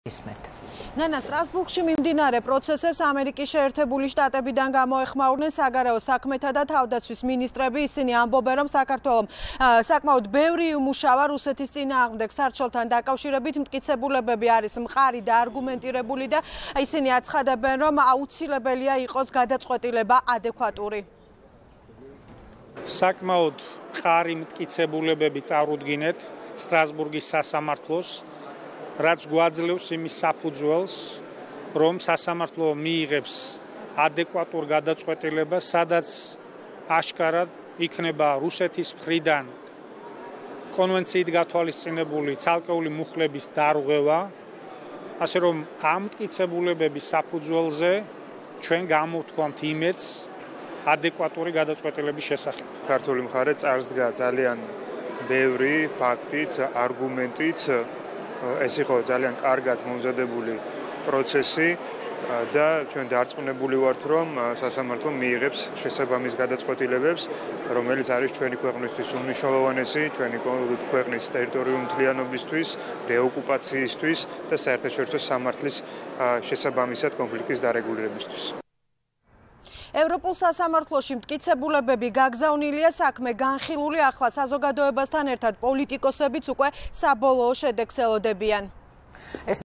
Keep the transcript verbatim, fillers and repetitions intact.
ისმეთ. ნანა, სტრასბურგში მიმდინარე პროცესებს ამერიკის შეერთებული შტატებიდან გამოეხმაურნენ საგარეო საქმეთა და თავდაცვის მინისტრები. ისინი ამბობენ, რომ საქართველომ საკმაოდ ბევრი იმუშავა რუსეთის წინააღმდეგ სარჩელთან დაკავშირებით. მტკიცებულებები არის მყარი და არგუმენტირებული და ისინი აცხადებენ, რომ აუცილებელია იყოს გადაწყვეტილება ადეკვატური. საკმაოდ მყარი მტკიცებულებები წარუდგინეთ სტრასბურგის სასამართლოს, რაც გვაძლევს იმის საფუძველს, რომ სასამართლო მიიღებს ადეკვატურ გადაწყვეტილებას, სადაც აშკარად იქნება რუსეთის მხრიდან კონვენციით გათვალისწინებული ცალკეული მუხლების დარღვევა, ასე რომ ამ მტკიცებულებების საფუძველზე ჩვენ გამოვთქვამთ იმედს ადეკვატური გადაწყვეტილების შესახებ. ქართული მხარე წარსდგა ძალიან ბევრი ფაქტით, არგუმენტით. ეს იყო ძალიან კარგად მომზადებული პროცესი და ჩვენ დარწმუნებული ვართ, რომ სასამართლო მიიღებს შესაბამის გადაწყვეტილებებს, რომელიც არის ჩვენი ქვეყნისთვის უმნიშვნელოვანესი, ჩვენი ქვეყნის ტერიტორიული მთლიანობისთვის, დეოკუპაციისთვის და საერთაშორისო სამართლის შესაბამისად კონფლიქტის დარეგულირებისთვის. ევროპულ სასამართლოში მტკიცებულებები გაგზავნილია, საქმე განხილული, ახლა საზოგადოებასთან ერთად პოლიტიკოსებიც უკვე საბოლოო შედეგს ელოდებიან.